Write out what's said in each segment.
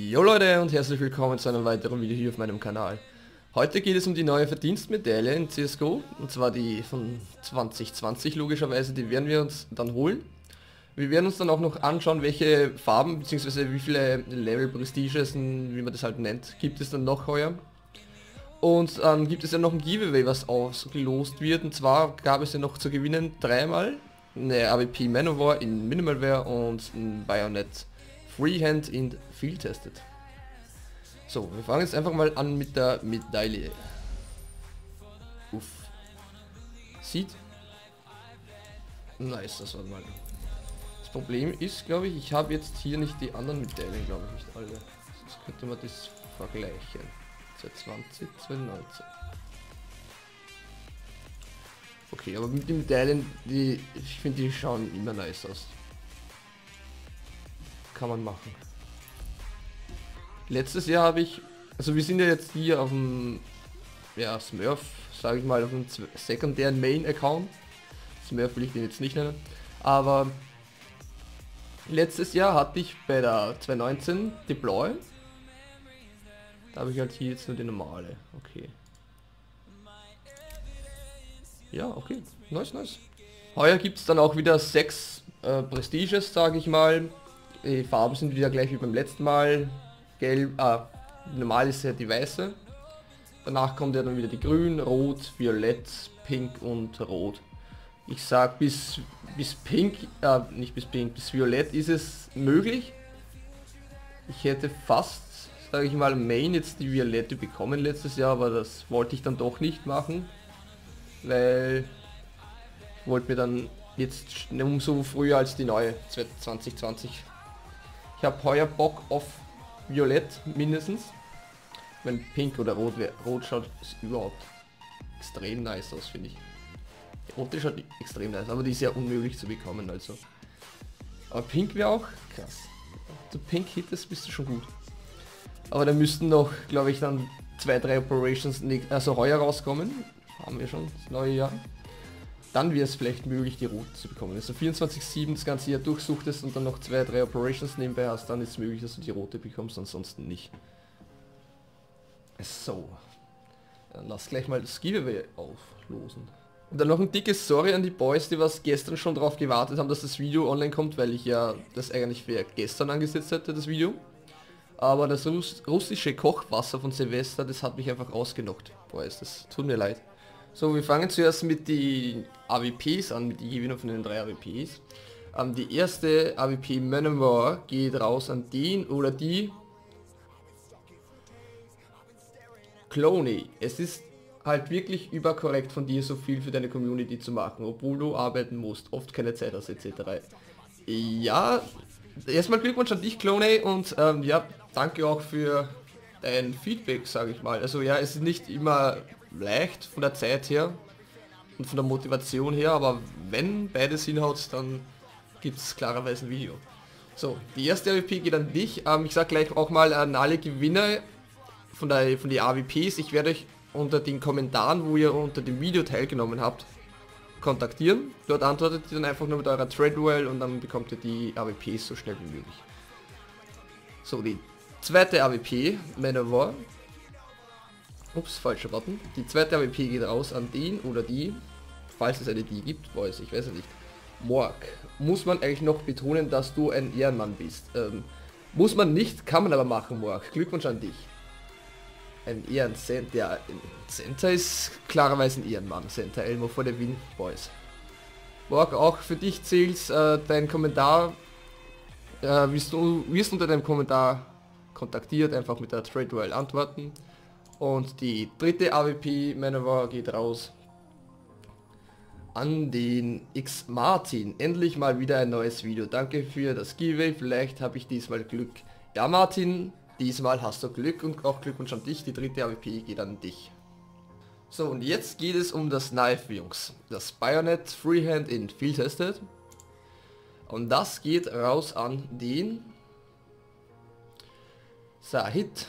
Jo Leute und herzlich willkommen zu einem weiteren Video hier auf meinem Kanal. Heute geht es um die neue Verdienstmedaille in CSGO, und zwar die von 2020 logischerweise, die werden wir uns dann holen. Wir werden uns dann auch noch anschauen, welche Farben bzw. wie viele Level Prestiges, wie man das halt nennt, gibt es dann noch heuer. Und dann gibt es ja noch ein Giveaway, was ausgelost wird, und zwar gab es ja noch zu gewinnen dreimal eine AWP Manowar in Minimalware und ein Bayonet Freehand in Field Tested. So, wir fangen jetzt einfach mal an mit der Medaille. Uff. Sieht nice, das war mal. Das Problem ist, glaube ich habe jetzt hier nicht die anderen Medaillen, glaube ich, nicht alle. Sonst könnte man das vergleichen. 2020, 2019. Okay, aber mit den Medaillen, ich finde, die schauen immer nice aus. Kann man machen. Letztes Jahr habe ich, also wir sind ja jetzt hier auf dem, ja, Smurf, sage ich mal, auf dem sekundären Main-Account. Smurf will ich den jetzt nicht nennen, aber letztes Jahr hatte ich bei der 2019 Deploy. Da habe ich halt hier jetzt nur die normale. Okay. Ja, okay. Nice, nice. Heuer gibt es dann auch wieder 6 Prestiges, sage ich mal. Die Farben sind wieder gleich wie beim letzten Mal. Gelb, normal ist ja die weiße. Danach kommt ja dann wieder die grün, rot, violett, pink und rot. Ich sag bis pink, nicht bis pink, bis violett ist es möglich. Ich hätte fast, sage ich mal, Main jetzt die violette bekommen letztes Jahr, aber das wollte ich dann doch nicht machen. Weil ich wollte mir dann jetzt umso früher als die neue 2020. Ich habe heuer Bock auf Violett mindestens. Wenn Pink oder Rot wäre. Rot schaut überhaupt extrem nice aus, finde ich. Die Rote schaut extrem nice, aber die ist ja unmöglich zu bekommen, also. Aber Pink wäre auch krass. Du Pink hittest, bist du schon gut. Aber da müssten noch, glaube ich, dann 2-3 Operations, also heuer rauskommen. Haben wir schon, das neue Jahr. Dann wäre es vielleicht möglich, die Rote zu bekommen. Also 24/7 das ganze Jahr durchsuchtest und dann noch 2-3 Operations nebenbei hast, dann ist es möglich, dass du die Rote bekommst, ansonsten nicht. So. Dann lass gleich mal das Giveaway auflosen. Und dann noch ein dickes Sorry an die Boys, die was gestern schon darauf gewartet haben, dass das Video online kommt, weil ich ja das eigentlich für gestern angesetzt hätte, das Video. Aber das russische Kochwasser von Silvester, das hat mich einfach ausgenockt. Boys, das tut mir leid. So, wir fangen zuerst mit den AWPs an, mit den Gewinnern von den 3 AWPs. Die erste AWP Manowar geht raus an den oder die Cloney. Es ist halt wirklich überkorrekt von dir, so viel für deine Community zu machen, obwohl du arbeiten musst, oft keine Zeit hast etc. Ja, erstmal Glückwunsch an dich, Cloney, und ja, danke auch für dein Feedback, sage ich mal. Also ja, es ist nicht immer leicht von der Zeit her und von der Motivation her, aber wenn beides hinhaut, dann gibt es klarerweise ein Video. So, die erste AWP geht an dich. Ich sag gleich auch mal an alle Gewinner von den AWPs. Ich werde euch unter den Kommentaren, wo ihr unter dem Video teilgenommen habt, kontaktieren. Dort antwortet ihr dann einfach nur mit eurer Treadwell und dann bekommt ihr die AWPs so schnell wie möglich. So, die zweite AWP, Manowar. Ups, falscher Button. Die zweite AWP geht raus an den oder die, falls es eine die gibt, Boys, ich weiß ja nicht. Morg. Muss man eigentlich noch betonen, dass du ein Ehrenmann bist? Muss man nicht, kann man aber machen, Morg. Glückwunsch an dich. Ein Ehrencenter, ja, Center ist klarerweise ein Ehrenmann. Center Elmo vor der Win, Boys. Morg, auch für dich zählt dein Kommentar. Wirst unter deinem Kommentar kontaktiert, einfach mit der Trade Royal antworten. Und die dritte AWP Manowar geht raus an den X Martin. Endlich mal wieder ein neues Video. Danke für das Giveaway. Vielleicht habe ich diesmal Glück. Ja, Martin, diesmal hast du Glück und auch Glückwunsch an dich. Die dritte AWP geht an dich. So, und jetzt geht es um das Knife, Jungs. Das Bayonet Freehand in Field Tested. Und das geht raus an den Sahid.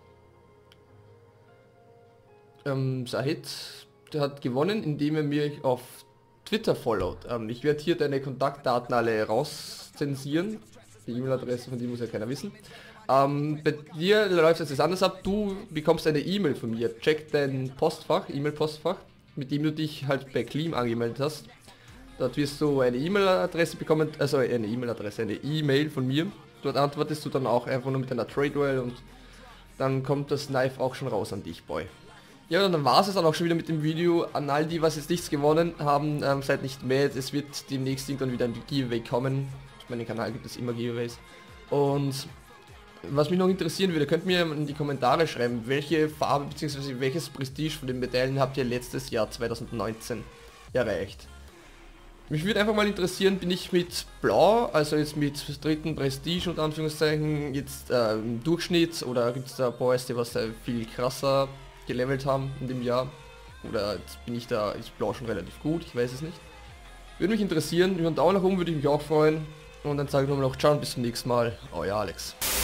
Sahid, der hat gewonnen, indem er mich auf Twitter followt. Ich werde hier deine Kontaktdaten alle rauszensieren. Die E-Mail-Adresse von dir muss ja keiner wissen. Bei dir läuft es jetzt anders ab, du bekommst eine E-Mail von mir. Check dein Postfach, E-Mail-Postfach, mit dem du dich halt bei Cleam angemeldet hast. Dort wirst du eine E-Mail-Adresse bekommen, also eine E-Mail-Adresse, eine E-Mail von mir. Dort antwortest du dann auch einfach nur mit einer Trade-Duel und dann kommt das Knife auch schon raus an dich, Boy. Ja, und dann war es dann auch schon wieder mit dem Video. An all die, was jetzt nichts gewonnen haben, seid nicht mad. Es wird demnächst irgendwann wieder ein Giveaway kommen. Auf meinem Kanal gibt es immer Giveaways. Und was mich noch interessieren würde, könnt mir in die Kommentare schreiben, welche Farbe bzw. welches Prestige von den Medaillen habt ihr letztes Jahr 2019 erreicht. Mich würde einfach mal interessieren, bin ich mit Blau, also jetzt mit dritten Prestige und Anführungszeichen, jetzt im Durchschnitt, oder gibt es da Boys, die was viel krasser gelevelt haben in dem Jahr? Oder jetzt bin ich da, ist Blau schon relativ gut, ich weiß es nicht. Würde mich interessieren, über einen Daumen nach oben würde ich mich auch freuen. Und dann sage ich nochmal noch ciao und bis zum nächsten Mal. Euer Alex.